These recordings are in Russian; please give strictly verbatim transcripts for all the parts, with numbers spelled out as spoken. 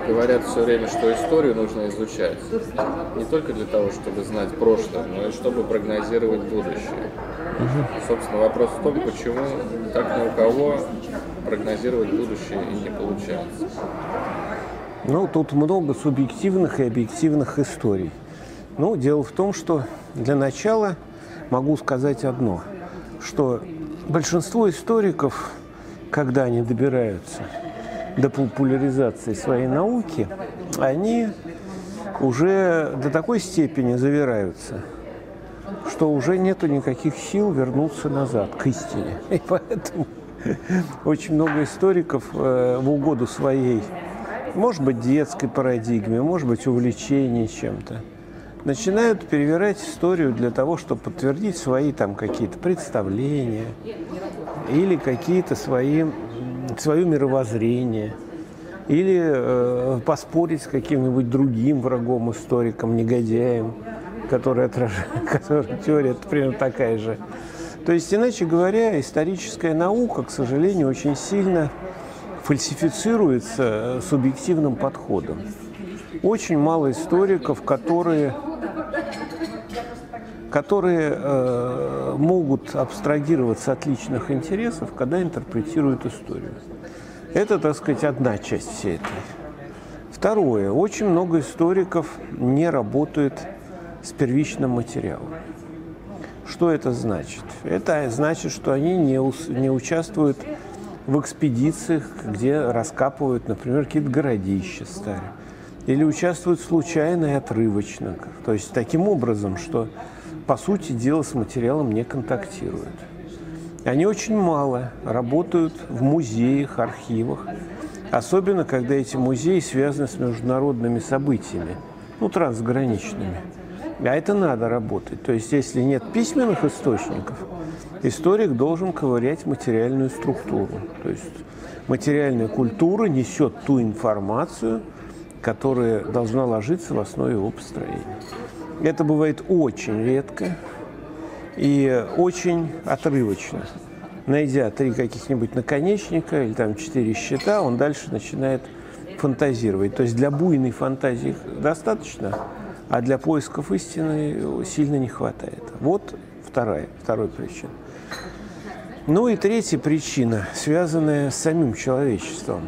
говорят все время, что историю нужно изучать не только для того, чтобы знать прошлое, но и чтобы прогнозировать будущее. Угу. Собственно, вопрос в том, почему так ни у кого прогнозировать будущее и не получается. Ну, тут много субъективных и объективных историй. Ну, дело в том, что для начала могу сказать одно, что большинство историков, когда они добираются до популяризации своей науки, они уже до такой степени завираются, что уже нету никаких сил вернуться назад к истине. И поэтому очень много историков э, в угоду своей, может быть, детской парадигме, может быть, увлечения чем-то, начинают перевирать историю для того, чтобы подтвердить свои там какие-то представления или какие-то свои, свое мировоззрение, или э, поспорить с каким-нибудь другим врагом, историком, негодяем, который отражает, который теория примерно такая же. То есть, иначе говоря, историческая наука, к сожалению, очень сильно фальсифицируется субъективным подходом. Очень мало историков, которые, которые э, могут абстрагироваться от личных интересов, когда интерпретируют историю. Это, так сказать, одна часть всей этой. Второе. Очень много историков не работают с первичным материалом. Что это значит? Это значит, что они не, не участвуют в экспедициях, где раскапывают, например, какие-то городища старые. Или участвуют случайно и отрывочно. То есть таким образом, что, по сути дела, с материалом не контактируют. Они очень мало работают в музеях, архивах, особенно когда эти музеи связаны с международными событиями, ну, трансграничными. А это надо работать. То есть, если нет письменных источников, историк должен ковырять материальную структуру. То есть, материальная культура несет ту информацию, которая должна ложиться в основе его построения. Это бывает очень редко и очень отрывочно. Найдя три каких-нибудь наконечника или там четыре щита, он дальше начинает фантазировать. То есть, для буйной фантазии достаточно, а для поисков истины сильно не хватает. Вот вторая, вторая причина. Ну и третья причина, связанная с самим человечеством.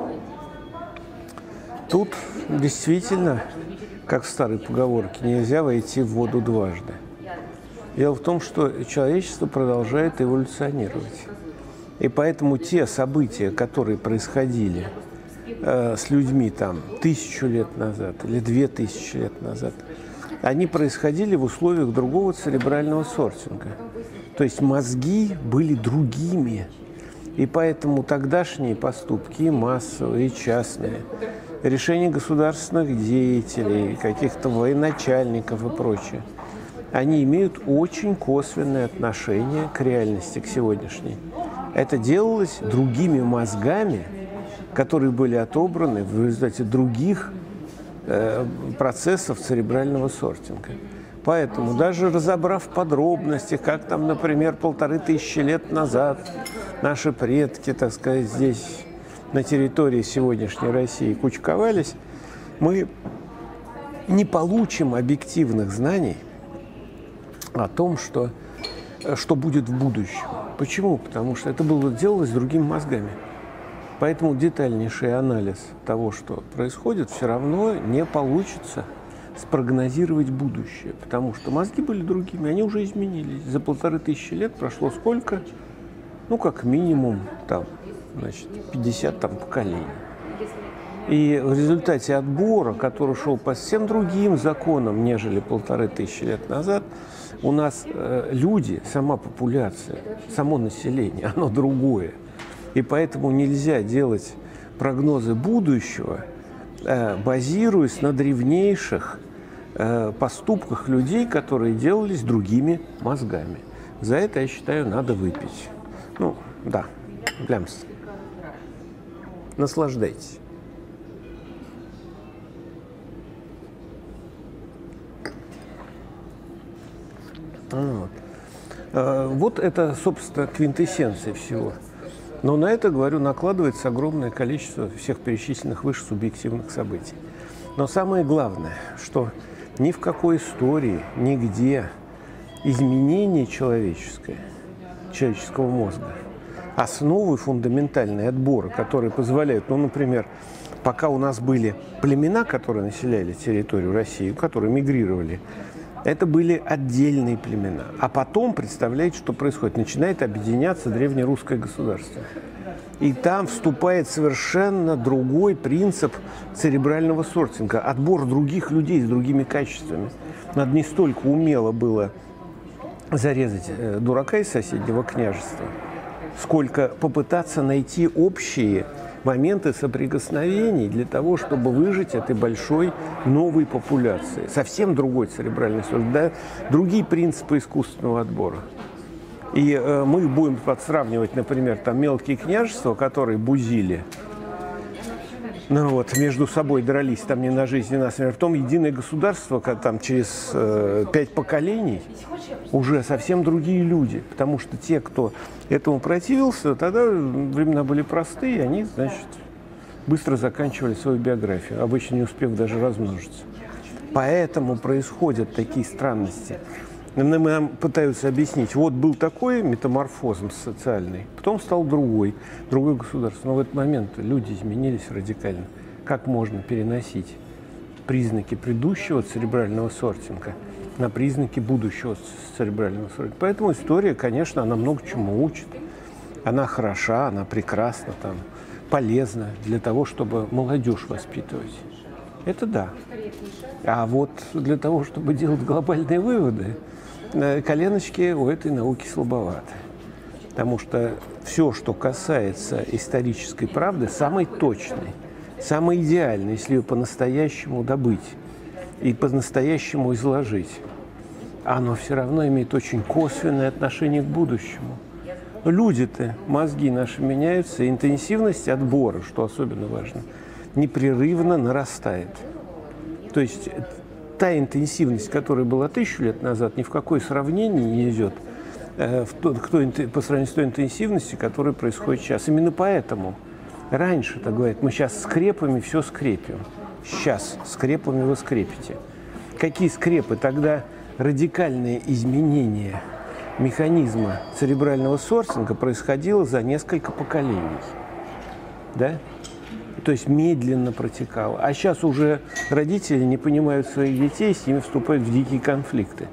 Тут действительно, как в старой поговорке, нельзя войти в воду дважды. Дело в том, что человечество продолжает эволюционировать. И поэтому те события, которые происходили с людьми там тысячу лет назад или две тысячи лет назад, они происходили в условиях другого церебрального сортинга. То есть мозги были другими. И поэтому тогдашние поступки, и массовые, и частные, решения государственных деятелей, каких-то военачальников и прочее, они имеют очень косвенное отношение к реальности, к сегодняшней. Это делалось другими мозгами, которые были отобраны в результате других э, процессов церебрального сортинга. Поэтому, даже разобрав подробности, как там, например, полторы тысячи лет назад наши предки, так сказать, здесь, на территории сегодняшней России, кучковались, мы не получим объективных знаний о том, что, что будет в будущем. Почему? Потому что это было делалось другими мозгами. Поэтому детальнейший анализ того, что происходит, все равно не получится спрогнозировать будущее, потому что мозги были другими, они уже изменились. За полторы тысячи лет прошло сколько? Ну, как минимум, там, значит, пятьдесят там, поколений. И в результате отбора, который шел по совсем другим законам, нежели полторы тысячи лет назад, у нас э, люди, сама популяция, само население, оно другое. И поэтому нельзя делать прогнозы будущего, э, базируясь на древнейших э, поступках людей, которые делались другими мозгами. За это, я считаю, надо выпить. Ну, да, плямс. Наслаждайтесь. Вот. Вот это, собственно, квинтэссенция всего. Но на это, говорю, накладывается огромное количество всех перечисленных выше субъективных событий. Но самое главное, что ни в какой истории, нигде изменение человеческое, человеческого мозга, основы фундаментальные отбора, которые позволяют, ну, например, пока у нас были племена, которые населяли территорию России, которые мигрировали, это были отдельные племена. А потом, представляете, что происходит? Начинает объединяться древнерусское государство. И там вступает совершенно другой принцип церебрального сортинга. Отбор других людей с другими качествами. Надо не столько умело было зарезать дурака из соседнего княжества, сколько попытаться найти общие моменты соприкосновений для того, чтобы выжить этой большой новой популяции. Совсем другой церебральный сорт, да, другие принципы искусственного отбора. И э, мы будем подсравнивать, например, там мелкие княжества, которые бузили, ну, вот, между собой дрались, там не на жизнь, не на смерть. Потом единое государство, когда там через э, пять поколений уже совсем другие люди. Потому что те, кто этому противился, тогда времена были простые, они, значит, быстро заканчивали свою биографию, обычно не успев даже размножиться. Поэтому происходят такие странности. Нам пытаются объяснить, вот был такой метаморфозм социальный, потом стал другой, другое государство. Но в этот момент люди изменились радикально. Как можно переносить признаки предыдущего церебрального сортинга на признаки будущего церебрального сортинга? Поэтому история, конечно, она много чему учит. Она хороша, она прекрасна, там, полезна для того, чтобы молодежь воспитывать. Это да. А вот для того, чтобы делать глобальные выводы, коленочки у этой науки слабоваты. Потому что все, что касается исторической правды, самой точной, самой идеальной, если ее по-настоящему добыть и по-настоящему изложить, оно все равно имеет очень косвенное отношение к будущему. Люди-то, мозги наши меняются, и интенсивность отбора, что особенно важно, непрерывно нарастает. То есть та интенсивность, которая была тысячу лет назад, ни в какое сравнение не идет э, в то, кто, по сравнению с той интенсивностью, которая происходит сейчас. Именно поэтому раньше, так говорят, мы сейчас скрепами все скрепим. Сейчас скрепами вы скрепите. Какие скрепы? Тогда радикальное изменение механизма церебрального сортинга происходило за несколько поколений. Да? То есть медленно протекало. А сейчас уже родители не понимают своих детей, с ними вступают в дикие конфликты.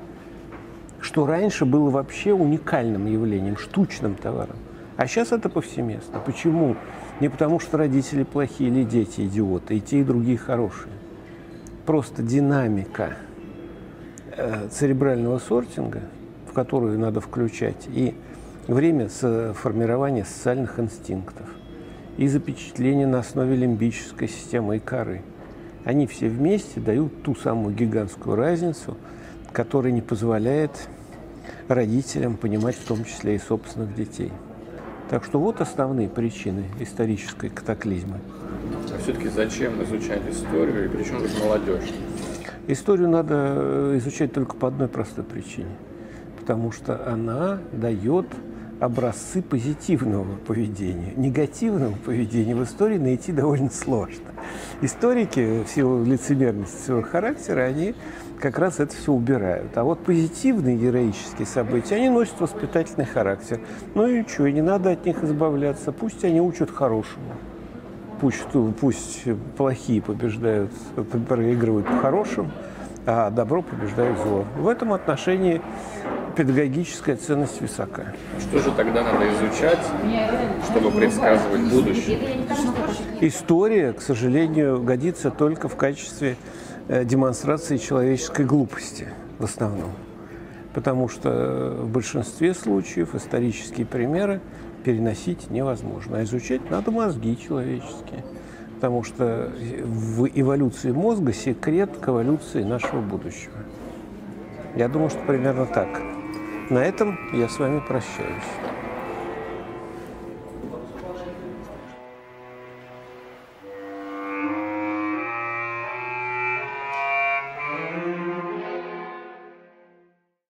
Что раньше было вообще уникальным явлением, штучным товаром. А сейчас это повсеместно. Почему? Не потому, что родители плохие или дети идиоты, и те, и другие хорошие. Просто динамика э, церебрального сортинга, в которую надо включать, и время формирования социальных инстинктов, и запечатление на основе лимбической системы и коры. Они все вместе дают ту самую гигантскую разницу, которая не позволяет родителям понимать в том числе и собственных детей. Так что вот основные причины исторической катаклизмы. А все-таки зачем изучать историю и причем тут молодежь? Историю надо изучать только по одной простой причине. Потому что она дает образцы позитивного поведения. Негативного поведения в истории найти довольно сложно. Историки, в силу лицемерности своего характера, они как раз это все убирают. А вот позитивные героические события, они носят воспитательный характер. Ну и ничего, и не надо от них избавляться. Пусть они учат хорошему. Пусть, пусть плохие побеждают, проигрывают по-хорошему, а добро побеждает зло. В этом отношении педагогическая ценность высока. Что же тогда надо изучать, чтобы предсказывать будущее? История, к сожалению, годится только в качестве э, демонстрации человеческой глупости в основном. Потому что в большинстве случаев исторические примеры переносить невозможно. А изучать надо мозги человеческие. Потому что в эволюции мозга секрет к эволюции нашего будущего. Я думаю, что примерно так. На этом я с вами прощаюсь.